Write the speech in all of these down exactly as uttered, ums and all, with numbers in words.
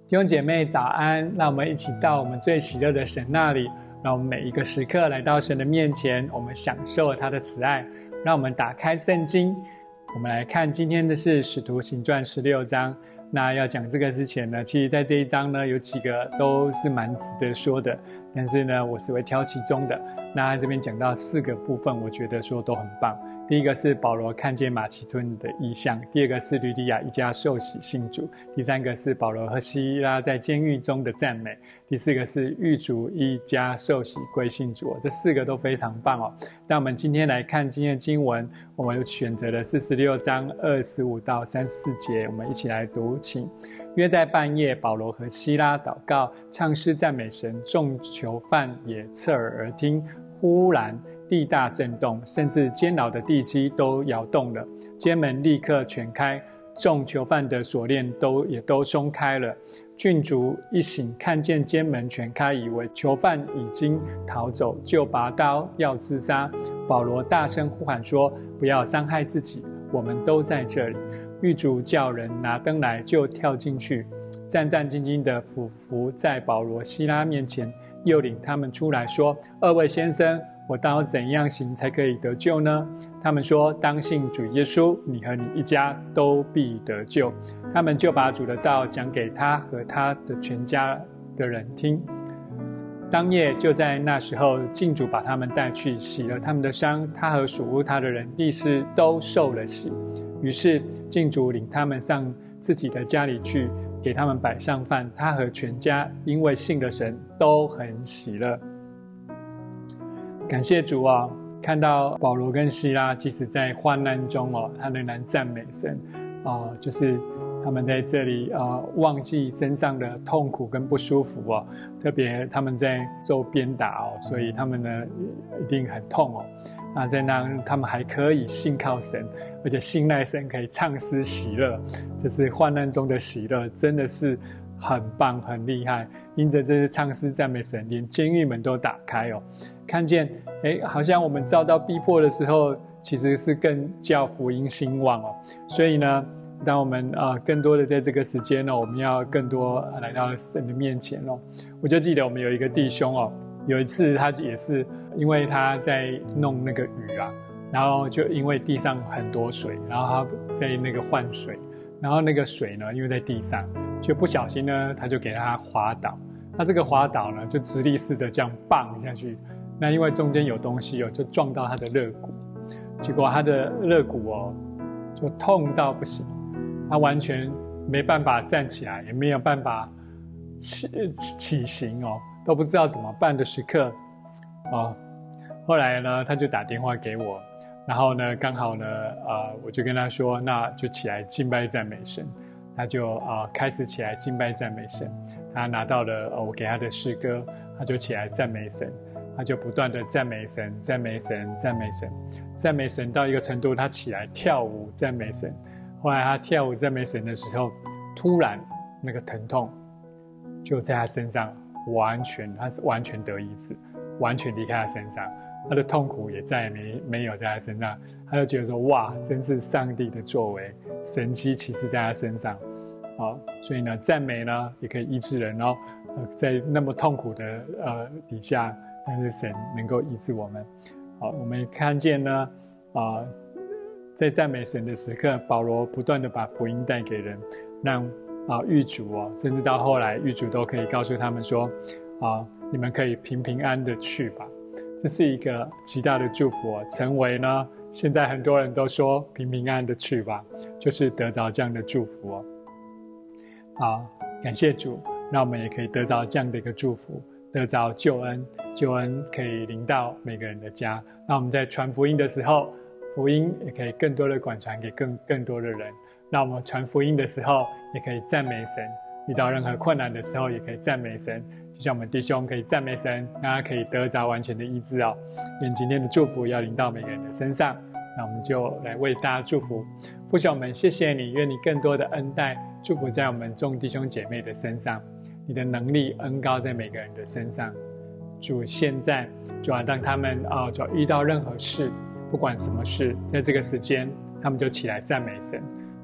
弟兄姐妹早安，让我们一起到我们最喜乐的神那里，让我们每一个时刻来到神的面前，我们享受他的慈爱。让我们打开圣经，我们来看今天的是使徒行传十六章。那要讲这个之前呢，其实在这一章呢有几个都是蛮值得说的，但是呢我只会挑其中的。那这边讲到四个部分，我觉得说都很棒。第一个是保罗看见马其顿的异象，第二个是吕底亚一家受洗信主，第三个是保罗和西拉在监狱中的赞美，第四个是狱卒一家受洗归信主。这四个都非常棒哦。但我们今天来看今天的经文，我们选择的是十六章二十五到三十四节，我们一起来读。请约在半夜，保罗和西拉祷告，唱诗赞美神，众囚犯也侧耳而听。忽然地大震动，甚至监牢的地基都摇动了，监门立刻全开，众囚犯的锁链都也都松开了。郡主一醒，看见监门全开，以为囚犯已经逃走，就拔刀要自杀。保罗大声呼喊说：不要伤害自己，我们都在这里。狱卒叫人拿灯来，就跳进去，战战兢兢地俯伏在保罗西拉面前，又领他们出来说：二位先生，我当要怎样行才可以得救呢？他们说：当信主耶稣，你和你一家都必得救。他们就把主的道讲给他和他的全家的人听。当夜就在那时候，禁主把他们带去，洗了他们的伤，他和属乎他的人立时都受了洗。于是禁主领他们上自己的家里去，给他们摆上饭。他和全家因为信了神，都很喜乐。感谢主啊！看到保罗跟西拉，即使在患难中哦，他仍然赞美神啊、呃，就是他们在这里啊、呃，忘记身上的痛苦跟不舒服哦，特别他们在受鞭打哦，所以他们呢一定很痛哦。那在那他们还可以信靠神，而且信赖神，可以唱诗喜乐，这是患难中的喜乐，真的是很棒很厉害。因着这些唱诗赞美神，连监狱门都打开哦，看见诶好像我们遭到逼迫的时候，其实是更叫福音兴旺哦。所以呢，当我们呃更多的在这个时间呢，我们要更多来到神的面前哦。我就记得我们有一个弟兄哦，有一次他也是因为他在弄那个鱼啊，然后就因为地上很多水，然后他在那个换水，然后那个水呢因为在地上，就不小心呢他就给他滑倒。他这个滑倒呢就直立式的这样棒下去，那因为中间有东西哦，就撞到他的肋骨，结果他的肋骨哦就痛到不行，他完全没办法站起来，也没有办法起起行哦，都不知道怎么办的时刻哦。后来呢他就打电话给我，然后呢刚好呢呃我就跟他说，那就起来敬拜赞美神。他就啊、呃、开始起来敬拜赞美神，他拿到了、呃、我给他的诗歌，他就起来赞美神，他就不断的赞美神赞美神赞美神赞美神到一个程度，他起来跳舞赞美神。后来他跳舞赞美神的时候，突然那个疼痛就在他身上完全，他是完全得医治，完全离开他身上，他的痛苦也再也没没有在他身上。他就觉得说，哇，真是上帝的作为，神迹奇事在他身上。好，所以呢赞美呢也可以医治人哦、呃、在那么痛苦的呃底下，但是神能够医治我们。好，我们看见呢啊、呃，在赞美神的时刻，保罗不断的把福音带给人，让啊狱卒哦，甚至到后来狱卒都可以告诉他们说啊，你们可以平平安的去吧。这是一个极大的祝福哦，成为呢现在很多人都说平平安安的去吧，就是得着这样的祝福哦。好，感谢主，让我们也可以得着这样的一个祝福，得着救恩，救恩可以临到每个人的家。那我们在传福音的时候，福音也可以更多的广传给更更多的人。那我们传福音的时候，也可以赞美神，遇到任何困难的时候，也可以赞美神。就像我们弟兄可以赞美神，让他可以得着完全的医治哦。愿今天的祝福要临到每个人的身上。那我们就来为大家祝福。父神，我们谢谢你，愿你更多的恩待祝福在我们众弟兄姐妹的身上，你的能力恩膏在每个人的身上。主，现在主要让他们啊，主要遇到任何事，不管什么事，在这个时间他们就起来赞美神，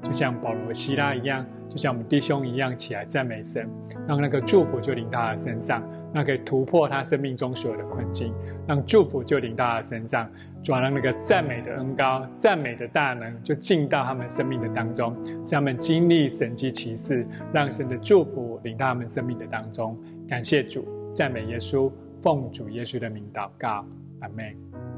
就像保罗、希拉一样，就像我们弟兄一样起来赞美神，让那个祝福就临到他的身上，那可以突破他生命中所有的困境，让祝福就临到他的身上，主要让那个赞美的恩膏、赞美的大能就进到他们生命的当中，使他们经历神迹奇事，让神的祝福临到他们生命的当中。感谢主，赞美耶稣，奉主耶稣的名祷告，阿们。